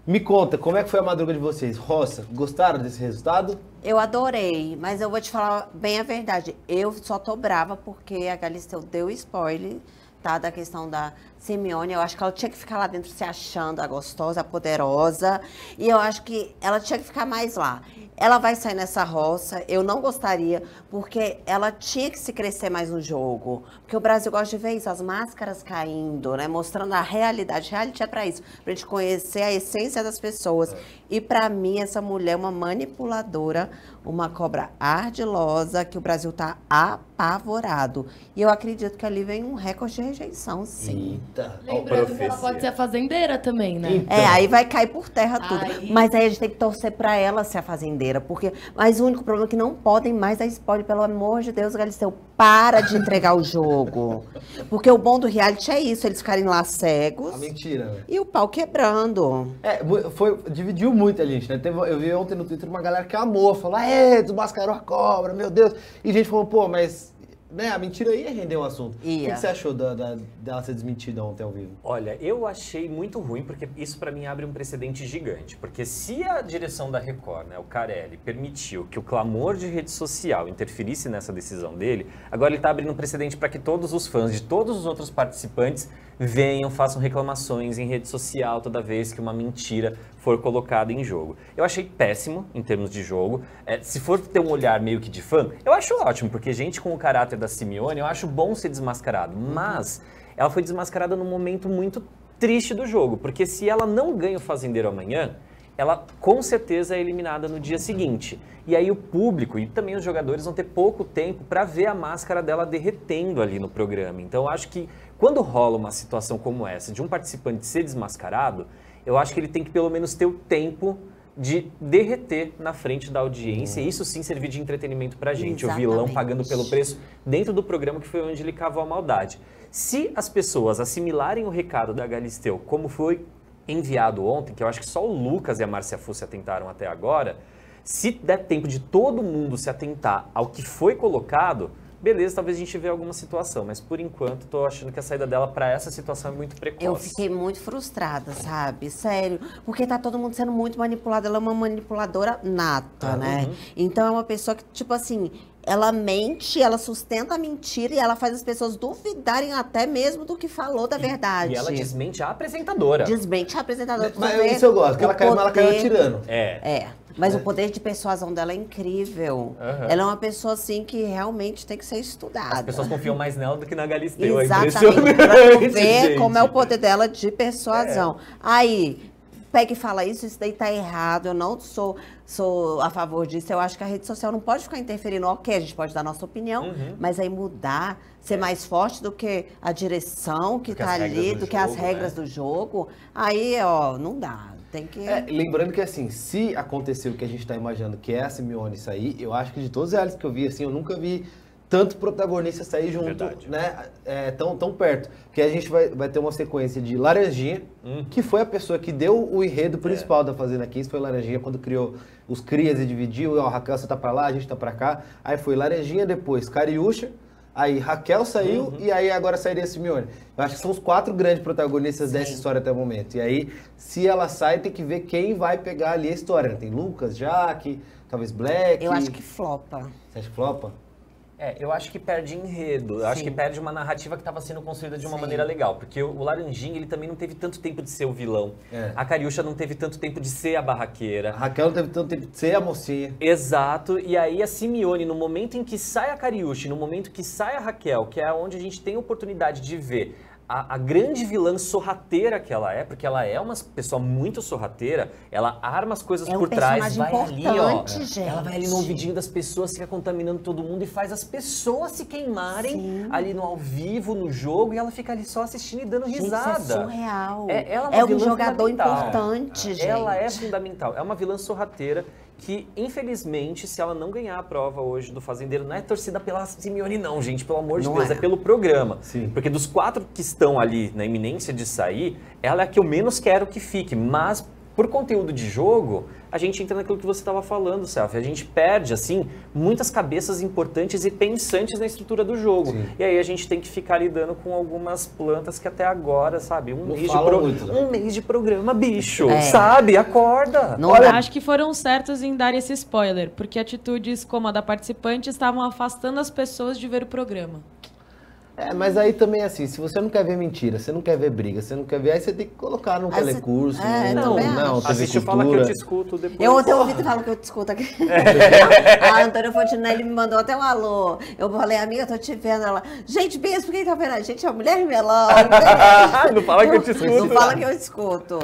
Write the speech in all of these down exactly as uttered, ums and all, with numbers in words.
Me conta, como é que foi a madruga de vocês? Roça, gostaram desse resultado? Eu adorei, mas eu vou te falar bem a verdade. Eu só tô brava porque a Galisteu deu spoiler, tá? Da questão da Simeone. Eu acho que ela tinha que ficar lá dentro se achando a gostosa, a poderosa. E eu acho que ela tinha que ficar mais lá. Ela vai sair nessa roça, eu não gostaria, porque ela tinha que se crescer mais no jogo. Porque o Brasil gosta de ver isso, as máscaras caindo, né? Mostrando a realidade. Reality é pra isso, pra gente conhecer a essência das pessoas. E pra mim, essa mulher é uma manipuladora, uma cobra ardilosa, que o Brasil tá apavorado. E eu acredito que ali vem um recorde de rejeição, sim. Eita. Lembrando que ela pode ser a fazendeira também, né? Então. É, aí vai cair por terra tudo. Aí- Mas aí a gente tem que torcer pra ela ser a fazendeira. Porque, mas o único problema é que não podem mais dar spoiler, pelo amor de Deus, Galisteu. Para de entregar o jogo. Porque o bom do reality é isso, eles ficarem lá cegos. A mentira, velho. E o pau quebrando. É, foi, dividiu muito a gente, né? Teve, eu vi ontem no Twitter uma galera que amou, falou, é, desmascarou a cobra, meu Deus. E gente falou, pô, mas né, a mentira ia render o assunto. Ia. O que, que você achou da, da, dela ser desmentida ontem ao vivo? Olha, eu achei muito ruim, porque isso pra mim abre um precedente gigante. Porque se a direção da Record, né, o Carelli, permitiu que o clamor de rede social interferisse nessa decisão dele, agora ele tá abrindo um precedente para que todos os fãs de todos os outros participantes venham, façam reclamações em rede social toda vez que uma mentira for colocada em jogo. Eu achei péssimo em termos de jogo. É, se for ter um olhar meio que de fã, eu acho ótimo, porque gente com o caráter da Simeone, eu acho bom ser desmascarado. Mas ela foi desmascarada num momento muito triste do jogo, porque se ela não ganha o fazendeiro amanhã, ela com certeza é eliminada no dia seguinte. E aí o público e também os jogadores vão ter pouco tempo para ver a máscara dela derretendo ali no programa. Então eu acho que quando rola uma situação como essa, de um participante ser desmascarado, eu acho que ele tem que pelo menos ter o tempo de derreter na frente da audiência, e isso sim servir de entretenimento pra gente. Exatamente. O vilão pagando pelo preço dentro do programa, que foi onde ele cavou a maldade. Se as pessoas assimilarem o recado da Galisteu como foi enviado ontem, que eu acho que só o Lucas e a Márcia Fu se atentaram até agora, se der tempo de todo mundo se atentar ao que foi colocado, beleza, talvez a gente vê alguma situação, mas por enquanto tô achando que a saída dela para essa situação é muito precoce. Eu fiquei muito frustrada, sabe? Sério. Porque tá todo mundo sendo muito manipulado. Ela é uma manipuladora nata, Ah, né? uhum. Então é uma pessoa que, tipo assim, ela mente, ela sustenta a mentira e ela faz as pessoas duvidarem até mesmo do que falou da verdade. E ela desmente a apresentadora. Desmente a apresentadora. Mas Você vê isso eu gosto, que ela o caiu, mas ela caiu poder- atirando. É. É, mas o poder de persuasão dela é incrível. Aham. Ela é uma pessoa, assim, que realmente tem que ser estudada. As pessoas confiam mais nela do que na Galisteu. É Exatamente, impressionante, pra tu ver gente. como é o poder dela de persuasão. Aí, pega e fala isso, isso daí tá errado, eu não sou, sou a favor disso. Eu acho que a rede social não pode ficar interferindo. Ok, a gente pode dar nossa opinião, Uhum. mas aí mudar, ser mais forte do que a direção que Do que tá as regras ali, do do que as jogo, regras né? do jogo, aí, ó, não dá. Tem que... É, lembrando que assim, se acontecer o que a gente tá imaginando, que é a Simeone sair, eu acho que de todos os realities que eu vi, assim, eu nunca vi tanto protagonista sair junto, Verdade. né, é, tão, tão perto. Porque a gente vai, vai ter uma sequência de Laranjinha, Hum. que foi a pessoa que deu o enredo principal da Fazenda quinze, foi Laranjinha, quando criou os crias e dividiu, ó, Raquel, você tá pra lá, a gente tá pra cá. Aí foi Laranjinha, depois Cariúcha, aí Raquel saiu Uhum. e aí agora sairia Simeone. Eu acho que são os quatro grandes protagonistas dessa história até o momento. E aí, se ela sai, tem que ver quem vai pegar ali a história, né? Tem Lucas, Jaque, talvez Black. Eu acho que flopa. Você acha que flopa? É, eu acho que perde enredo, eu acho Sim. que perde uma narrativa que estava sendo construída de uma Sim. maneira legal, porque o, o Laranjinha, ele também não teve tanto tempo de ser o vilão, É. a Cariúcha não teve tanto tempo de ser a A barraqueira. Raquel não teve tanto tempo de ser a mocinha. Exato, e aí a Simeone, no momento em que sai a Cariúcha, e no momento que sai a Raquel, que é onde a gente tem a oportunidade de ver a, a grande vilã sorrateira que ela é, porque ela é uma pessoa muito sorrateira, ela arma as coisas É um por trás, personagem vai ali, ó, importante, gente. ela vai ali no ouvidinho das pessoas, fica contaminando todo mundo e faz as pessoas se queimarem Sim. ali no ao vivo, no jogo, e ela fica ali só assistindo e dando Gente, risada. isso é surreal. É, ela é uma É um vilã jogador fundamental. importante, gente. Ela é fundamental. É uma vilã sorrateira que, infelizmente, se ela não ganhar a prova hoje do Fazendeiro, não é torcida pela Simeone não, gente, pelo amor de Não Deus, é. é. pelo programa. Sim. Porque dos quatro que estão ali na iminência de sair, ela é a que eu menos quero que fique, mas Por conteúdo de jogo, a gente entra naquilo que você estava falando, Selfie. A gente perde, assim, muitas cabeças importantes e pensantes na estrutura do jogo. Sim. E aí a gente tem que ficar lidando com algumas plantas que até agora, sabe? Um, mês de, pro... muito, né? um mês de programa, bicho, é. sabe? Acorda. Não, Olha... Acho que foram certos em dar esse spoiler, porque atitudes como a da participante estavam afastando as pessoas de ver o programa. É, mas aí também assim, se você não quer ver mentira, você não quer ver briga, você não quer ver, aí você tem que colocar no telecurso, é, não, não, a gente fala que eu te escuto depois. Eu ontem ouvi tu falar que eu te escuto aqui. É. A Antônia Fontinelli me mandou até um alô. Eu falei, amiga, tô te vendo. Ela, gente, pensa, por que tá vendo a gente? É a mulher melão. Não fala que eu te escuto. Não fala que eu te escuto.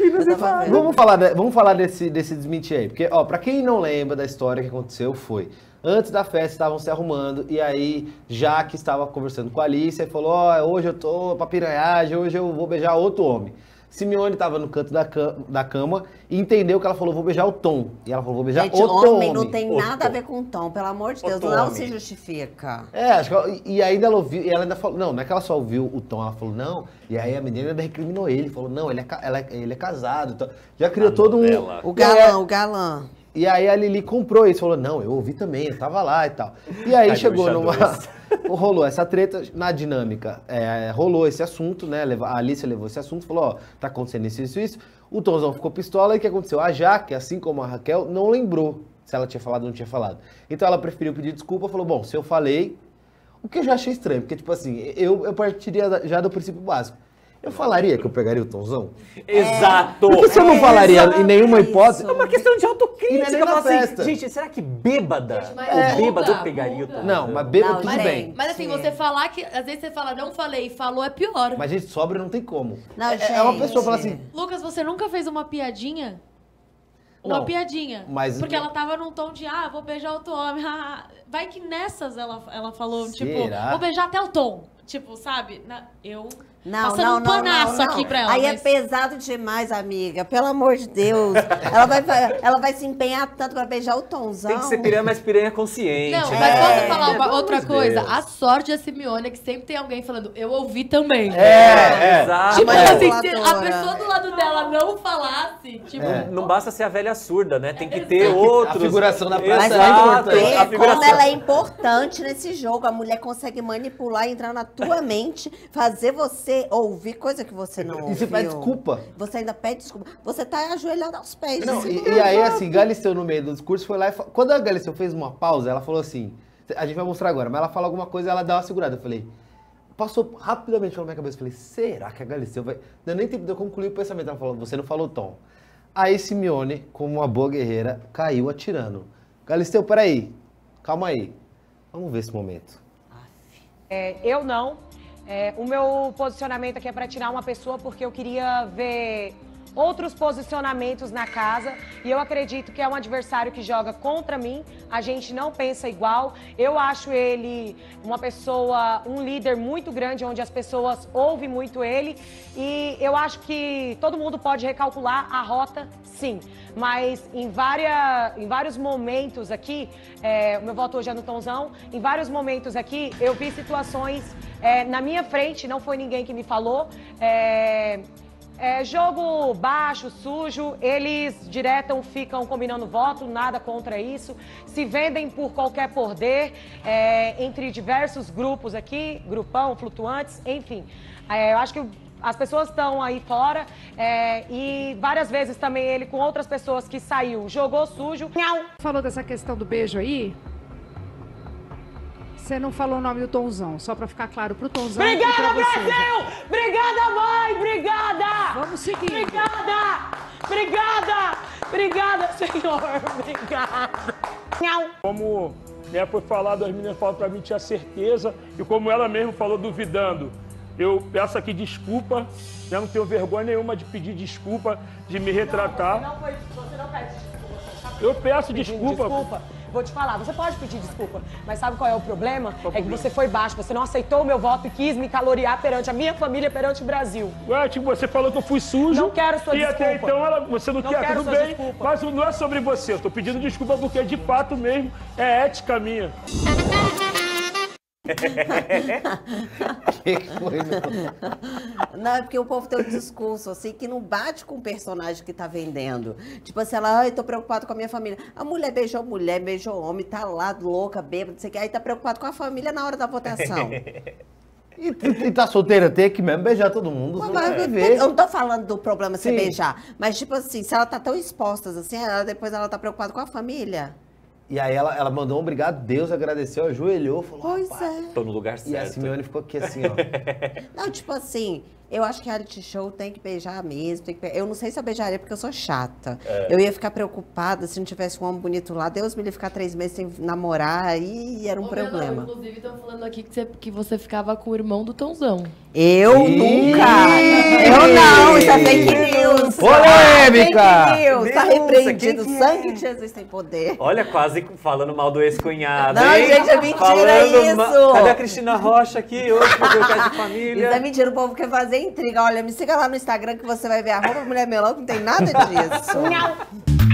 Vamos falar, de, vamos falar desse, desse desmentir aí, porque, ó, pra quem não lembra da história que aconteceu, foi... Antes da festa, estavam se arrumando, e aí Jaque estava conversando com a Alice e falou, ó, oh, hoje eu tô pra piranhagem, hoje eu vou beijar outro homem. Simeone estava no canto da cama, da cama e entendeu que ela falou, vou beijar o Tom. E ela falou, vou beijar Gente, outro homem. não tem outro nada a ver com o Tom, pelo amor de Deus, outro não homem. se justifica. É, acho que, e ainda ela ouviu, e ela ainda falou, não, não é que ela só ouviu o Tom, ela falou, não, e aí a menina ainda recriminou ele, falou, não, ele é, ela, ele é casado, então, já criou a todo novela. um... O galã, é, o galã. E aí a Lili comprou isso, falou, não, eu ouvi também, eu tava lá e tal. E aí Ai, chegou numa... rolou essa treta na dinâmica, é, rolou esse assunto, né, a Alice levou esse assunto, falou, ó, tá acontecendo isso, isso, isso. O Tomzão ficou pistola e o que aconteceu? A Jaque, assim como a Raquel, não lembrou se ela tinha falado ou não tinha falado. Então ela preferiu pedir desculpa, falou, bom, se eu falei, o que eu já achei estranho, porque tipo assim, eu, eu partiria já do princípio básico. Eu falaria que eu pegaria o Tomzão? Exato! Porque se eu não falaria é, em nenhuma hipótese... É uma questão de autocrítica. E na festa. Assim, gente, será que bêbada? Gente, é, o bêbado eu pegaria o Tomzão? Não, mas bêbado não, tudo mas, bem. Mas assim, Sim. você falar que... Às vezes você fala, não falei, e falou é pior. Mas gente, sobra não tem como. Não, é, gente. é uma pessoa fala assim... Lucas, você nunca fez uma piadinha? Uma não, piadinha. Mas... Porque ela tava num tom de, ah, vou beijar outro homem. Vai que nessas ela, ela falou, Será? tipo, vou beijar até o Tom. Tipo, sabe? Na, eu... Não, Passando não, um panaço não, não, aqui não. pra ela. Aí mas... é pesado demais, amiga. Pelo amor de Deus. ela, vai, ela vai se empenhar tanto pra beijar o Tomzão. Tem que ser piranha, mas piranha consciente. Não, né? mas é, posso falar uma, é, outra coisa? Deus. A sorte da Simeone é que sempre tem alguém falando, eu ouvi também. É, é. Exato. Tipo é. assim, se a pessoa do lado dela não falasse, tipo... É. Não, não basta ser a velha surda, né? Tem que ter outros... A figuração da praça Mas é importante. É, como ela é importante nesse jogo. A mulher consegue manipular, entrar na tua mente, fazer você ouvir coisa que você não ouviu. E você pede desculpa. Você ainda pede desculpa. Você tá ajoelhado aos pés. Não, e, e aí, assim, Galisteu no meio do discurso foi lá e... Quando a Galisteu fez uma pausa, ela falou assim... A gente vai mostrar agora, mas ela fala alguma coisa e ela dá uma segurada. Eu falei... Passou rapidamente pela minha cabeça. Eu falei, será que a Galisteu vai... Não nem tempo de eu concluir o pensamento. Ela falou, você não falou Tom. Aí Simeone, como uma boa guerreira, caiu atirando. Galisteu, peraí. Calma aí. Vamos ver esse momento. É, eu não. É, o meu posicionamento aqui é para tirar uma pessoa porque eu queria ver outros posicionamentos na casa e eu acredito que é um adversário que joga contra mim, a gente não pensa igual. Eu acho ele uma pessoa, um líder muito grande, onde as pessoas ouvem muito ele e eu acho que todo mundo pode recalcular a rota, sim. Mas em, várias, em vários momentos aqui, é, o meu voto hoje é no Tomzão, em vários momentos aqui eu vi situações é, na minha frente, não foi ninguém que me falou, é, é, jogo baixo, sujo, eles diretam, ficam combinando voto, nada contra isso, se vendem por qualquer poder, é, entre diversos grupos aqui, grupão, flutuantes, enfim, é, eu acho que as pessoas estão aí fora é, e várias vezes também ele com outras pessoas que saiu, jogou sujo. Falou dessa questão do beijo aí, você não falou o nome do Tomzão, só pra ficar claro pro Tomzão e pra Obrigada, você. Brasil! Obrigada, mãe! Obrigada! Vamos seguir. Obrigada! Obrigada! Obrigada, senhor! Obrigada! Como né, foi falado, as meninas falaram pra mim, tinha certeza, e como ela mesma falou, duvidando. Eu peço aqui desculpa, eu não tenho vergonha nenhuma de pedir desculpa, de me retratar. Não, você não, foi, você não pede desculpa. Eu peço desculpa. desculpa. Vou te falar, você pode pedir desculpa, mas sabe qual é o problema? É que você foi baixo, você não aceitou o meu voto e quis me caloriar perante a minha família, perante o Brasil. Ué, tipo, você falou que eu fui sujo. Não quero sua e desculpa. E até então ela, você não, não quer, quero tudo sua bem, desculpa. Mas não é sobre você, eu tô pedindo desculpa porque de fato mesmo é ética minha. Que foi, meu? Não, é porque o povo tem um discurso assim que não bate com o personagem que tá vendendo. Tipo assim, ela, ai, tô preocupado com a minha família. A mulher beijou mulher, beijou homem, tá lá louca, bêbada, não sei o que. Aí tá preocupado com a família na hora da votação. E, e tá solteira, tem que mesmo beijar todo mundo. Mas, Você mas, vai ver. eu não tô falando do problema você Sim. beijar. Mas, tipo assim, se ela tá tão exposta assim, ela, depois ela tá preocupada com a família. E aí ela, ela mandou um obrigado, Deus agradeceu, ajoelhou, falou, Pois rapaz. é. Tô no lugar E a certo. Simeone ficou aqui assim, ó. Não, tipo assim, eu acho que reality show tem que beijar mesmo. Tem que be... Eu não sei se eu beijaria porque eu sou chata. É. Eu ia ficar preocupada se não tivesse um homem bonito lá. Deus me livre ficar três meses sem namorar, aí era um Ô, problema. Melão, inclusive, estão falando aqui que você, que você ficava com o irmão do Tonzão. Eu Ih! nunca! Eu não, isso é fake news! Polêmica! Fake news! Tá Denúncia, repreendido, quem o que é? sangue de Jesus tem poder. Olha, quase falando mal do ex-cunhado, Não, hein? gente, é mentira Falando isso. ma- Cadê a Cristina Rocha aqui hoje pro meu caso de Isso família? é mentira, o povo quer fazer intriga. Olha, me siga lá no Instagram que você vai ver a roupa Mulher Melão, que não tem nada disso. Não.